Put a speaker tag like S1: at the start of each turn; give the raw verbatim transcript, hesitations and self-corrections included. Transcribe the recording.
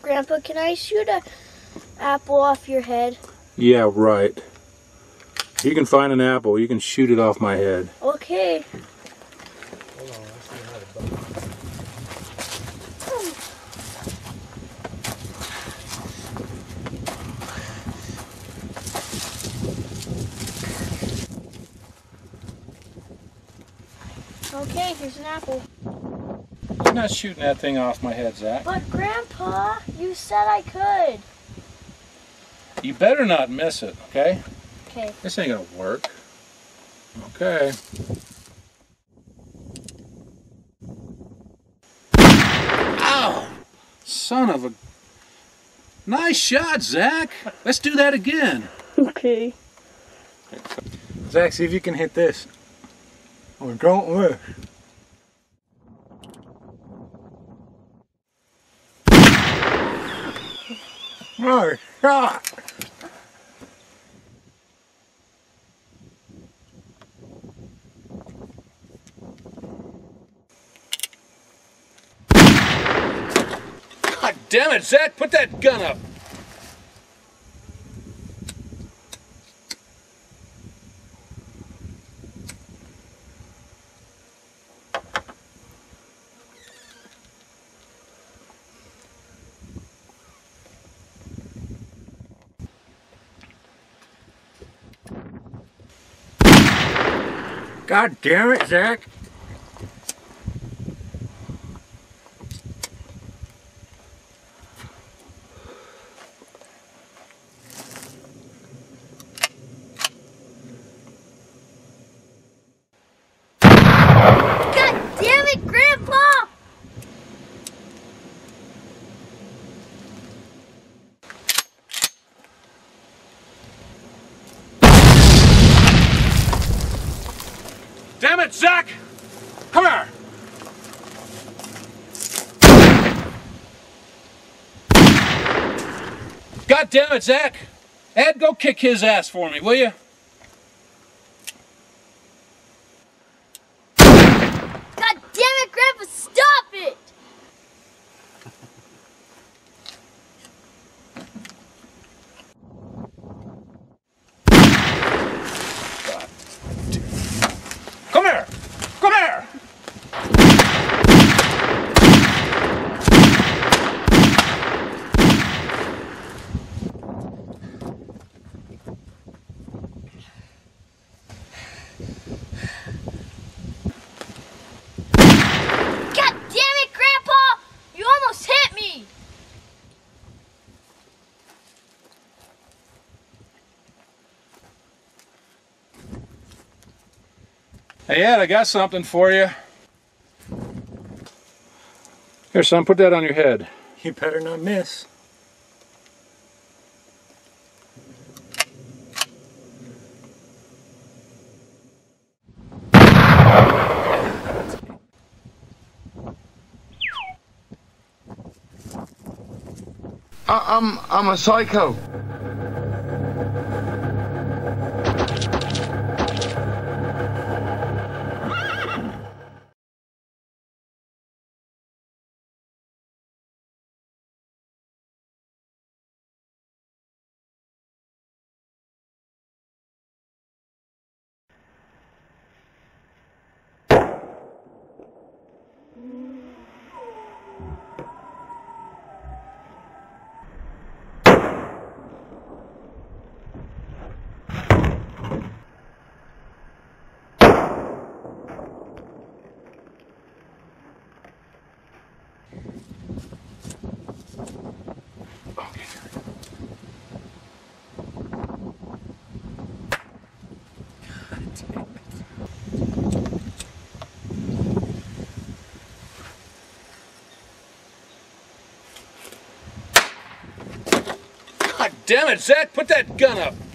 S1: Grandpa, can I shoot a apple off your head?
S2: Yeah, right. If you can find an apple, you can shoot it off my head.
S1: Okay.
S3: Hold on, let's see how to button.
S1: Okay, here's an apple.
S2: You're not shooting that thing off my head, Zach.
S1: But Grandpa, you said I could.
S2: You better not miss it, okay?
S1: Okay.
S2: This ain't gonna work. Okay. Ow! Son of a... Nice shot, Zach. Let's do that again.
S1: Okay.
S3: Zach, see if you can hit this. Oh, don't miss. Nice shot.
S2: God damn it, Zach! Put that gun up!
S3: God damn it, Zach.
S1: God damn it, Grandpa!
S2: Damn it, Zach! Come here! God damn it, Zach! Ed, go kick his ass for me, will you?
S1: God damn it, Grandpa, stop it!
S2: Come here! Come here!
S1: God damn it, Grandpa! You almost hit me!
S2: Hey, Ed, I got something for you. Here, son, put that on your head.
S3: You better not miss.
S4: I, I'm I'm a psycho.
S2: God damn it, Zach! Put that gun up!